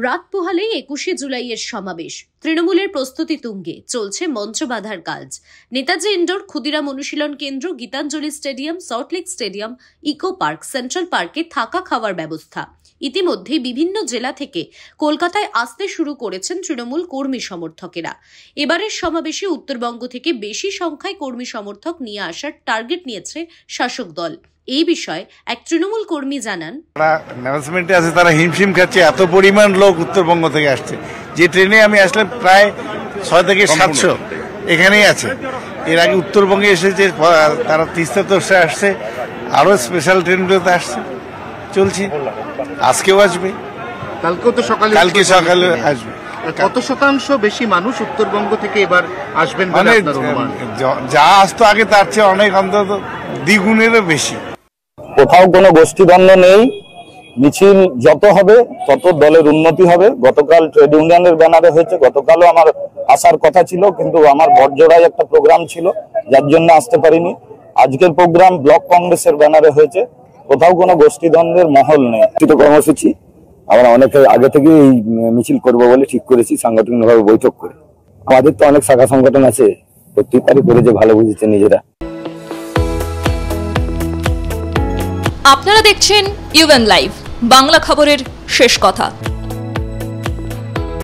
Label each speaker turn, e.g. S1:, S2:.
S1: রাত পোহালেই 21শে জুলাইয়ের সমাবেশ। তৃণমূলের প্রস্তুতি তুঙ্গে, চলছে মঞ্চ বাঁধার কাজ। নেতাজি ইন্ডোর, ক্ষুদিরাম অনুশীলন কেন্দ্র, Gitanjali stadium, Salt Lake stadium, eco park, central পার্কে থাকা খাওয়ার ব্যবস্থা। ইতিমধ্যে বিভিন্ন জেলা থেকে কলকাতায় আসতে শুরু করেছেন তৃণমূল কর্মী সমর্থকেরা। এবারের সমাবেশে উত্তরবঙ্গ থেকে বেশি সংখ্যায় কর্মী সমর্থক নিয়ে আসার টার্গেট নিয়েছে শাসক দল। এই বিষয়ে এক তৃণমূল কর্মী জানান,
S2: অ্যানাউন্সমেন্টে আছে তারা হিমশিম খাচ্ছে, এত পরিমাণ লোক উত্তরবঙ্গ থেকে আসছে। যে ট্রেনে আমি আসলে প্রায় 600 থেকে 700 এখানেই আছে। এর আগে উত্তরবঙ্গে এসেছে, তারা তিস্তা তোষে আসছে, আরো স্পেশাল ট্রেনগুলোতে আসছে, চলছে। আজকেও আসবে, কালকে সকালে আসবে।
S3: কত শতাংশ বেশি মানুষ উত্তরবঙ্গ থেকে এবার আসবেন
S2: মানে যা আসতো আগে তার চেয়ে অনেক, অন্তত দ্বিগুণেরও বেশি।
S4: কোথাও কোনো গোষ্ঠীদ্বন্দ্ব নেই। মিছিল যত হবে তত দলের উন্নতি হবে। গতকাল ট্রেড ইউনিয়নের ব্যানারে হয়েছে, গতকালও আমার আসার কথা ছিল, কিন্তু আমার বড়জোড়ায় একটা প্রোগ্রাম ছিল, যার জন্য আসতে পারিনি। আজকের প্রোগ্রাম ব্লক কংগ্রেসের ব্যানারে হয়েছে। কোথাও কোনো গোষ্ঠীদ্বন্দ্বের মহল নেই। কর্মসূচি আমরা অনেক আগে থেকে এই মিছিল করবো বলে ঠিক করেছি, সাংগঠনিকভাবে বৈঠক করে। আমাদের তো অনেক শাখা সংগঠন আছে, প্রত্যেকবারই করে যে ভালো বুঝেছে নিজেরা।
S5: আপনারা দেখছেন ইউএন লাইভ, বাংলা খবরের শেষ কথা।